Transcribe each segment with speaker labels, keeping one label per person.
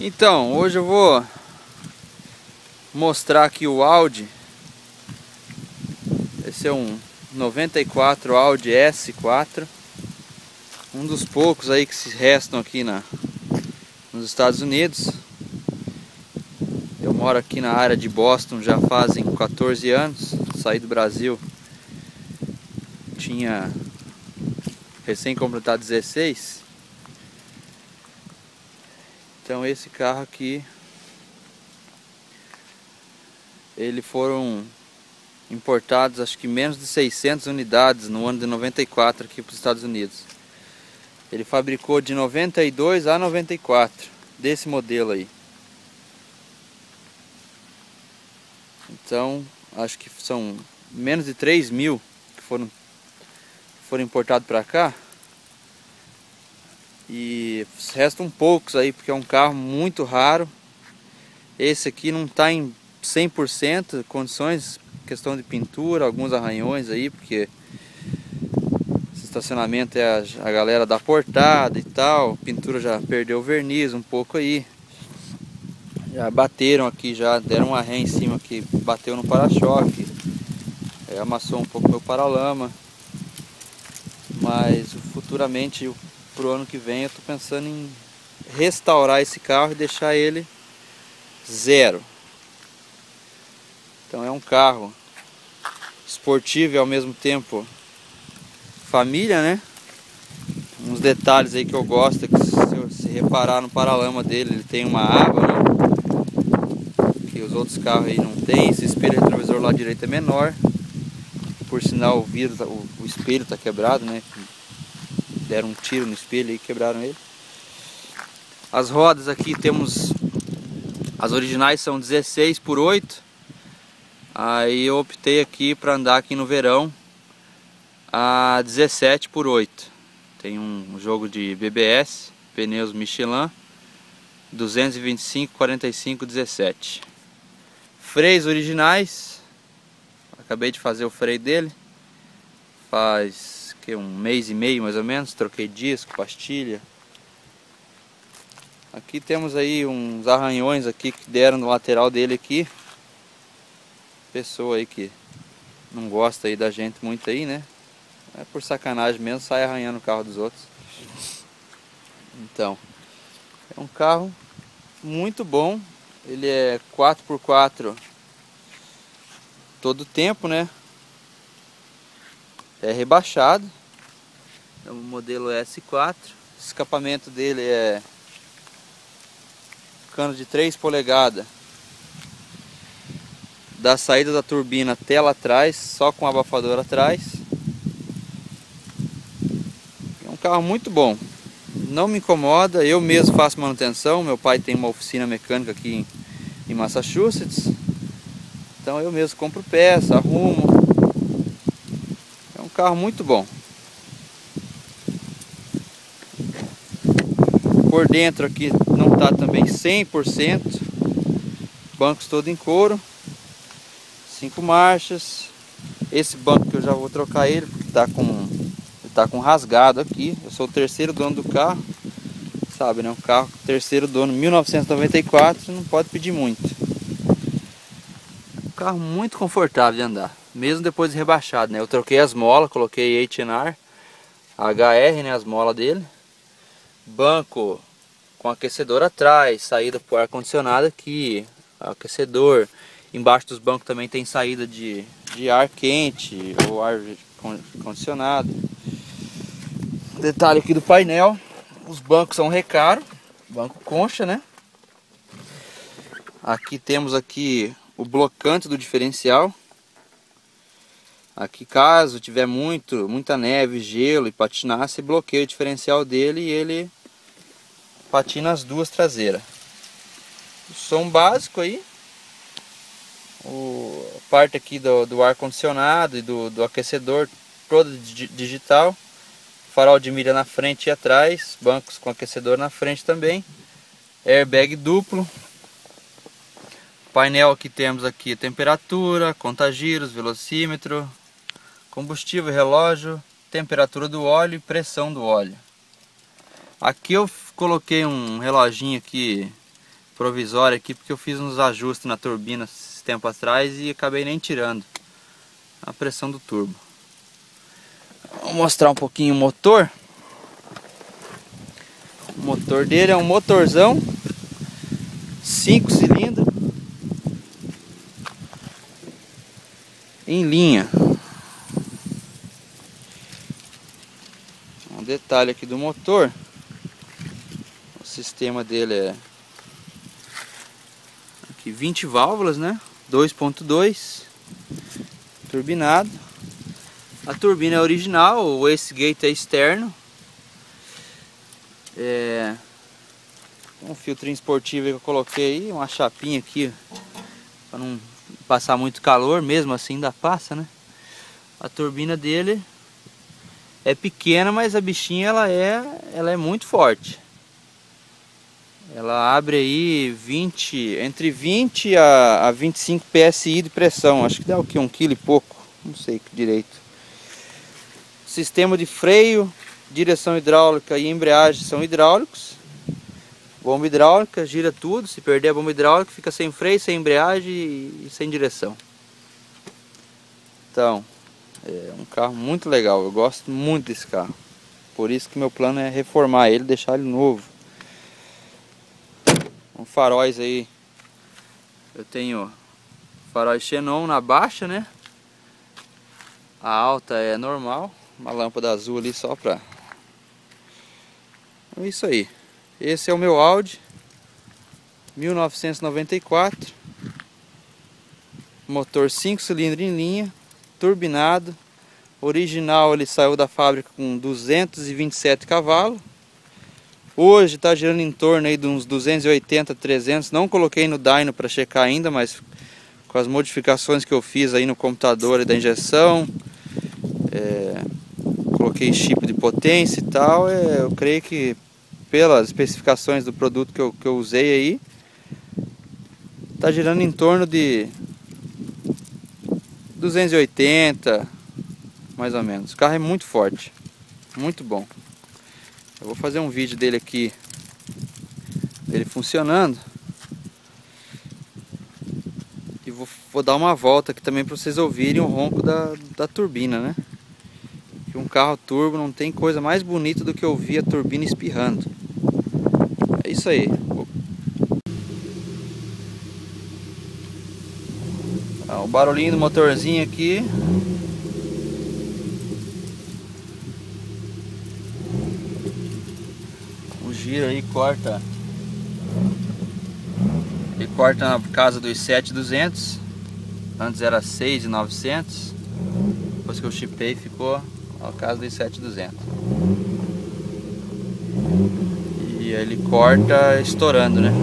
Speaker 1: Então, hoje eu vou mostrar aqui o Audi. Esse é um 94 Audi S4. Um dos poucos aí que se restam aqui nos Estados Unidos. Eu moro aqui na área de Boston já fazem 14 anos. Saí do Brasil, tinha recém-completado 16. Então esse carro aqui, eles foram importados acho que menos de 600 unidades no ano de 94 aqui para os Estados Unidos. Ele fabricou de 92 a 94 desse modelo aí. Então acho que são menos de 3.000 que foram importados para cá. E restam poucos aí porque é um carro muito raro. Esse aqui não está em 100% condições, questão de pintura, alguns arranhões aí, porque esse estacionamento é a galera da portada e tal. Pintura já perdeu o verniz um pouco aí. Já bateram aqui, já deram uma ré em cima que bateu no para-choque. Amassou um pouco meu paralama. Mas futuramente, pro ano que vem, eu tô pensando em restaurar esse carro e deixar ele zero. Então é um carro esportivo e ao mesmo tempo família, né? Uns detalhes aí que eu gosto é que se reparar no paralama dele, ele tem uma aba, né? Que os outros carros aí não tem. Esse espelho retrovisor lá direito é menor. Por sinal o vidro, o espelho tá quebrado, né? Deram um tiro no espelho e quebraram ele. As rodas aqui temos, as originais são 16/8. Aí eu optei aqui para andar aqui no verão a 17/8. Tem um jogo de BBS, pneus Michelin, 225/45/17. Freios originais. Acabei de fazer o freio dele. Faz que um mês e meio mais ou menos. Troquei disco, pastilha. Aqui temos aí uns arranhões aqui que deram no lateral dele aqui. Pessoa aí que não gosta aí da gente muito aí, né? É por sacanagem mesmo, sai arranhando o carro dos outros. Então, é um carro muito bom. Ele é 4x4 todo o tempo, né? É rebaixado. É um modelo S4. O escapamento dele é cano de 3 polegadas. Da saída da turbina até lá atrás, só com abafador atrás. É um carro muito bom. Não me incomoda, eu mesmo faço manutenção. Meu pai tem uma oficina mecânica aqui em Massachusetts. Então eu mesmo compro peça, arrumo. É um carro muito bom. Por dentro aqui não está também 100%. Bancos todo em couro. 5 marchas. Esse banco que eu já vou trocar ele, porque tá com rasgado aqui. Eu sou o terceiro dono do carro. Sabe, né? Um carro terceiro dono, 1994, não pode pedir muito. Um carro muito confortável de andar, mesmo depois de rebaixado, né? Eu troquei as molas, coloquei H&R, HR, né? As molas dele. Banco com aquecedor atrás, saída para o ar-condicionado aqui, aquecedor. Embaixo dos bancos também tem saída de ar quente ou ar condicionado. Detalhe aqui do painel, os bancos são recaro, banco concha, né? Aqui temos aqui o blocante do diferencial. Aqui caso tiver muita neve, gelo e patinar, você bloqueia o diferencial dele e ele patina as duas traseiras. O som básico aí. A parte aqui do ar condicionado e do aquecedor toda digital. Farol de milha na frente e atrás, bancos com aquecedor na frente também, airbag duplo. Painel aqui temos aqui temperatura, conta-giros, velocímetro, combustível, relógio, temperatura do óleo e pressão do óleo. Aqui eu coloquei um reloginho aqui provisória aqui, porque eu fiz uns ajustes na turbina esse tempo atrás e acabei nem tirando a pressão do turbo. Vou mostrar um pouquinho o motor. O motor dele é um motorzão 5 cilindros em linha. Um detalhe aqui do motor, o sistema dele é aqui 20 válvulas, né? 2.2 turbinado. A turbina é original, o wastegate é externo. Um filtrinho esportivo que eu coloquei aí, uma chapinha aqui para não passar muito calor, mesmo assim ainda passa, né? A turbina dele é pequena, mas a bichinha ela é muito forte. Ela abre aí entre 20 a 25 PSI de pressão. Acho que dá o que? 1 kg e pouco, não sei direito. Sistema de freio, direção hidráulica e embreagem são hidráulicos. Bomba hidráulica, gira tudo. Se perder a bomba hidráulica, fica sem freio, sem embreagem e sem direção. Então, é um carro muito legal. Eu gosto muito desse carro. Por isso que meu plano é reformar ele, deixar ele novo. Com faróis aí, eu tenho faróis xenon na baixa, né? A alta é normal. Uma lâmpada azul ali só pra... É isso aí. Esse é o meu Audi 1994. Motor 5 cilindros em linha, turbinado. Original, ele saiu da fábrica com 227 cavalos. Hoje está girando em torno aí de uns 280, 300. Não coloquei no dyno para checar ainda, mas com as modificações que eu fiz aí no computador e da injeção, coloquei chip de potência e tal, eu creio que pelas especificações do produto que eu usei aí, está girando em torno de 280, mais ou menos. O carro é muito forte, muito bom. Eu vou fazer um vídeo dele aqui, dele funcionando, e vou dar uma volta aqui também para vocês ouvirem o ronco da turbina, né? Que um carro turbo não tem coisa mais bonita do que ouvir a turbina espirrando. É isso aí. O barulhinho do motorzinho aqui. O giro aí corta. Ele corta na casa dos 7.200. Antes era 6.900. Depois que eu chipei ficou na casa dos 7.200. E ele corta estourando, né?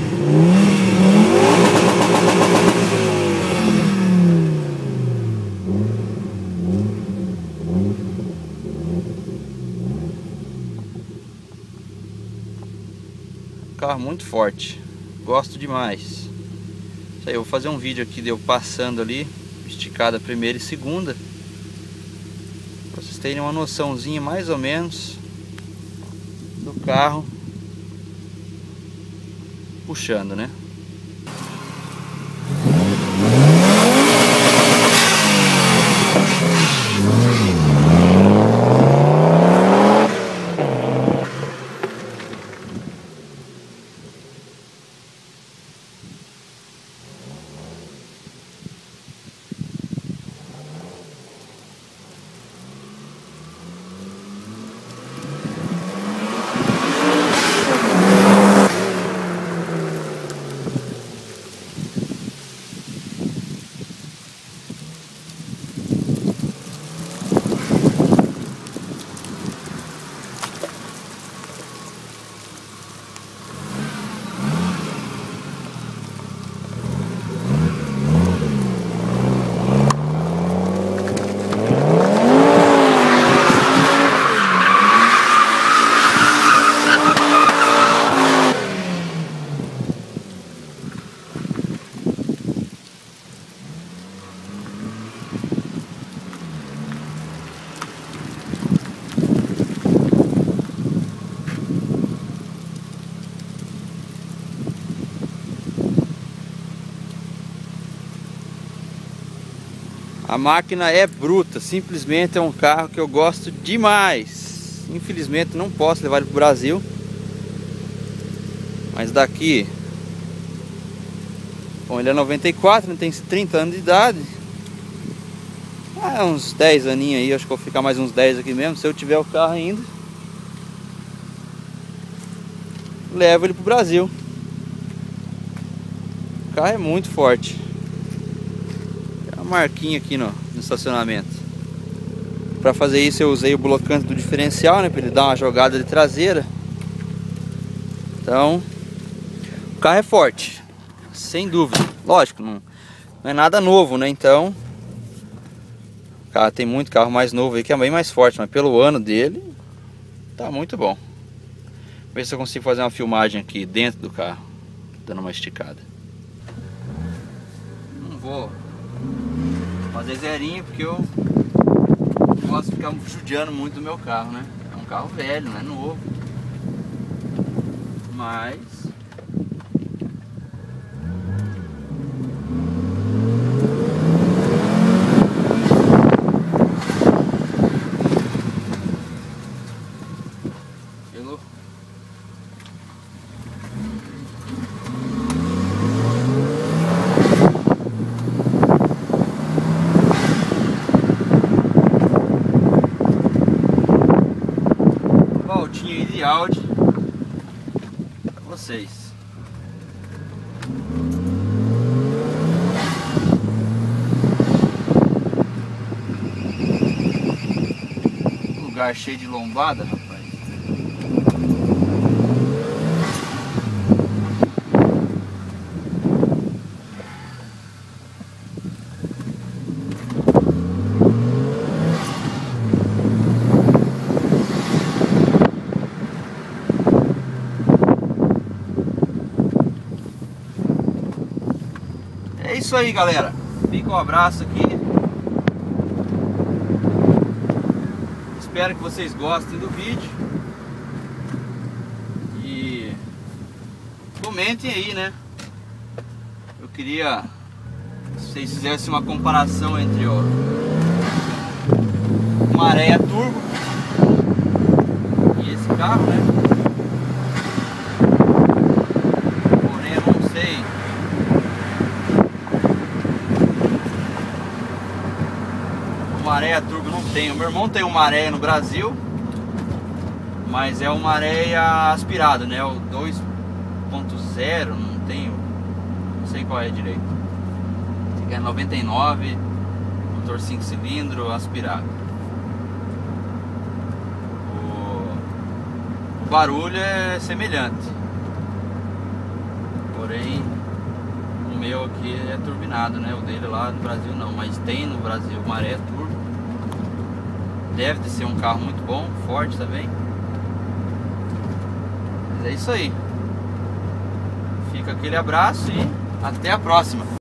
Speaker 1: Carro muito forte, gosto demais. Isso aí, eu vou fazer um vídeo aqui de eu passando ali, esticada primeira e segunda, pra vocês terem uma noçãozinha mais ou menos do carro puxando, né? A máquina é bruta, simplesmente é um carro que eu gosto demais. Infelizmente não posso levar ele para o Brasil, mas daqui, bom, ele é 94, ele tem 30 anos de idade. Uns 10 aninhos aí, acho que vou ficar mais uns 10 aqui mesmo, se eu tiver o carro ainda. Levo ele pro Brasil. O carro é muito forte. Tem uma marquinha aqui no estacionamento. Para fazer isso eu usei o blocante do diferencial, né, para ele dar uma jogada de traseira. Então, o carro é forte, sem dúvida. Lógico, não é nada novo, né? Então, cara, tem muito carro mais novo aí que é bem mais forte, mas pelo ano dele tá muito bom. Vou ver se eu consigo fazer uma filmagem aqui dentro do carro, dando uma esticada. Não vou fazer zerinho porque eu gosto de ficar judiando muito do meu carro, né? É um carro velho, não é novo, mas voltinha de Audi para vocês. Lugar cheio de lombada, rapaz. É isso aí, galera. Fica um abraço aqui. Espero que vocês gostem do vídeo. E comentem aí, né? Eu queria que vocês fizessem uma comparação entre o Marea Turbo e esse carro, né? Porém, eu não sei Marea Turbo, não tenho. Meu irmão tem um Marea no Brasil, mas é o Marea aspirado, né? O 2.0, não tenho, não sei qual é direito. É 99, motor 5 cilindros aspirado. O barulho é semelhante, porém o meu aqui é turbinado, né? O dele lá no Brasil não, mas tem no Brasil o Marea Turbo. Deve de ser um carro muito bom, forte também. Mas é isso aí. Fica aquele abraço e até a próxima.